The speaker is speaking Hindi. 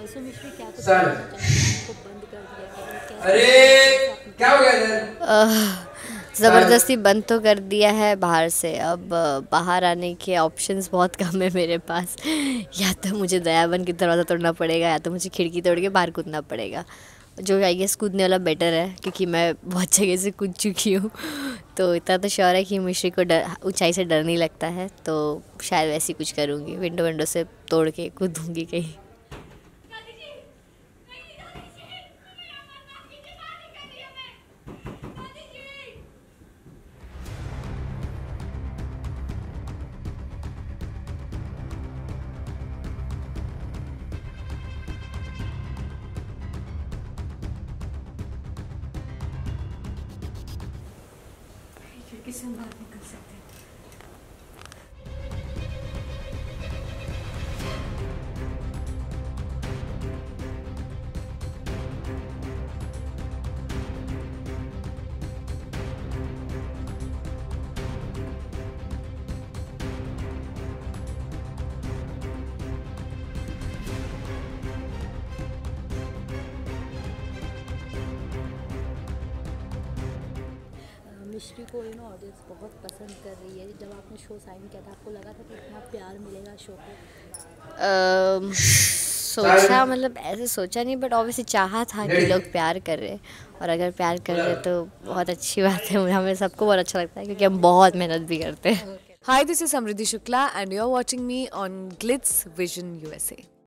सो मिश्री क्या कुछ सर बताना चाहेंगे? आपको बंद कर दिया गया है, कैसा अरे आपने क्या हो गया इधर? सर ज़बरदस्ती बंद तो कर दिया है बाहर से। अब बाहर आने के ऑप्शंस बहुत कम है मेरे पास। या तो मुझे दयाबन की दरवाज़ा तोड़ना पड़ेगा या तो मुझे खिड़की तोड़ के बाहर कूदना पड़ेगा। जो आई गेस कूदने वाला बेटर है क्योंकि मैं बहुत जगह से कूद चुकी हूँ। तो इतना तो श्योर है कि मिश्री को डर ऊंचाई से डर नहीं लगता है, तो शायद वैसे ही कुछ करूँगी, विंडो विंडो से तोड़ के कूदूँगी कहीं। खिड़की से हम बाहर निकल सकते हैं। मिश्री को ऑडियंस बहुत पसंद कर रही है। जब आपने शो साइन किया था आपको लगा था कि इतना प्यार मिलेगा शो को? सोचा, मतलब ऐसे सोचा नहीं, बट ऑब्वियसली चाहा था कि लोग प्यार कर रहे, और अगर प्यार कर रहे तो बहुत अच्छी बात है। हमें सबको बहुत अच्छा लगता है क्योंकि हम बहुत मेहनत भी करते हैं। Hi, this is Samriddhi Shukla, and you're watching me on Glitz Vision USA.